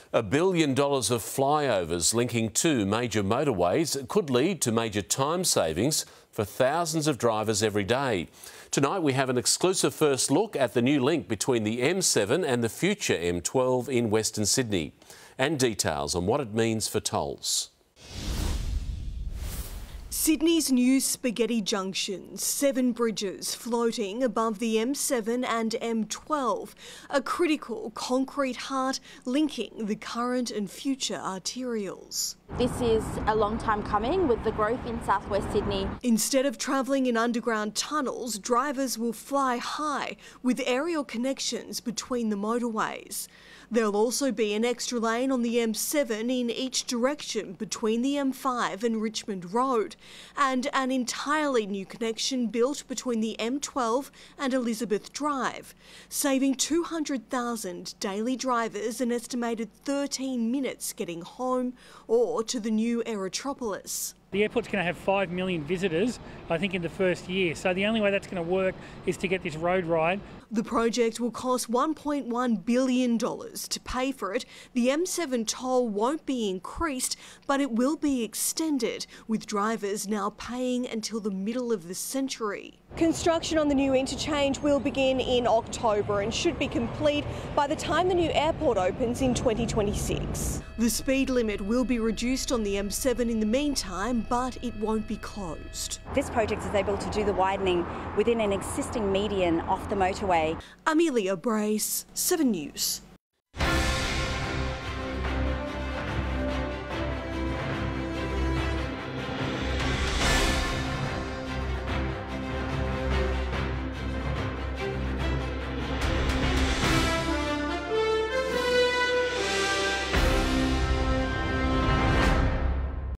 $1 billion of flyovers linking two major motorways could lead to major time savings for thousands of drivers every day. Tonight we have an exclusive first look at the new link between the M7 and the future M12 in Western Sydney, and details on what it means for tolls. Sydney's new spaghetti junctions, 7 bridges floating above the M7 and M12, a critical concrete heart linking the current and future arterials. This is a long time coming with the growth in southwest Sydney. Instead of travelling in underground tunnels, drivers will fly high with aerial connections between the motorways. There'll also be an extra lane on the M7 in each direction between the M5 and Richmond Road, and an entirely new connection built between the M12 and Elizabeth Drive, saving 200,000 daily drivers an estimated 13 minutes getting home or to the new Aerotropolis. The airport's going to have 5 million visitors, I think, in the first year. So the only way that's going to work is to get this road right. The project will cost $1.1 billion. To pay for it, the M7 toll won't be increased, but it will be extended, with drivers now paying until the middle of the century. Construction on the new interchange will begin in October and should be complete by the time the new airport opens in 2026. The speed limit will be reduced on the M7 in the meantime, but it won't be closed. This project is able to do the widening within an existing median off the motorway. Amelia Brace, 7 News.